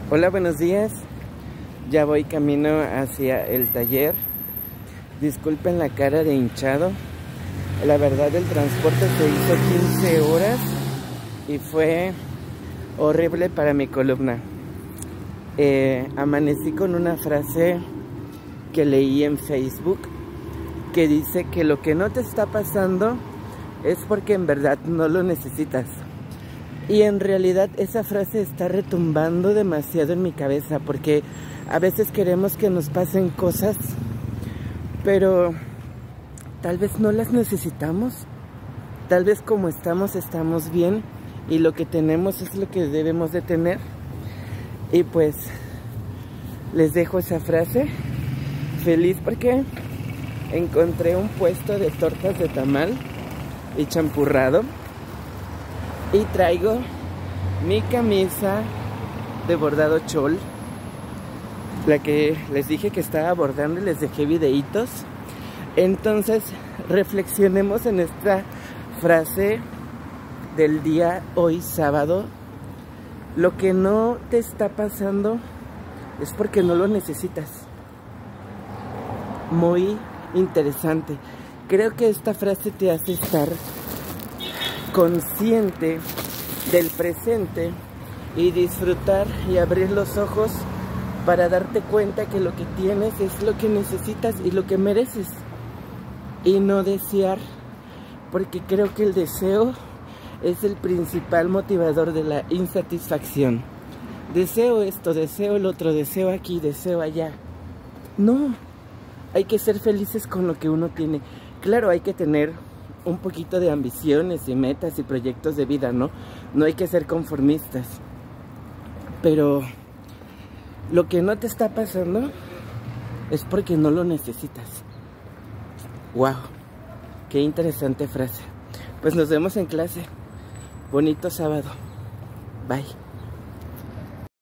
Hola, buenos días. Ya voy camino hacia el taller. Disculpen la cara de hinchado. La verdad, el transporte se hizo 15 horas y fue horrible para mi columna. Amanecí con una frase que leí en Facebook que dice que lo que no te está pasando es porque en verdad no lo necesitas. Y en realidad esa frase está retumbando demasiado en mi cabeza, porque a veces queremos que nos pasen cosas, pero tal vez no las necesitamos. Tal vez como estamos bien, y lo que tenemos es lo que debemos de tener. Y pues les dejo esa frase. Feliz porque encontré un puesto de tortas de tamal y champurrado. Y traigo mi camisa de bordado chol, la que les dije que estaba bordando y les dejé videitos. Entonces reflexionemos en esta frase del día hoy sábado. Lo que no te está pasando es porque no lo necesitas. Muy interesante. Creo que esta frase te hace estar consciente del presente y disfrutar y abrir los ojos para darte cuenta que lo que tienes es lo que necesitas y lo que mereces, y no desear, porque creo que el deseo es el principal motivador de la insatisfacción. Deseo esto, deseo el otro, deseo aquí, deseo allá. No, hay que ser felices con lo que uno tiene. Claro, hay que tener un poquito de ambiciones y metas y proyectos de vida, ¿no? No hay que ser conformistas. Pero lo que no te está pasando es porque no lo necesitas. ¡Wow! ¡Qué interesante frase! Pues nos vemos en clase. Bonito sábado. Bye.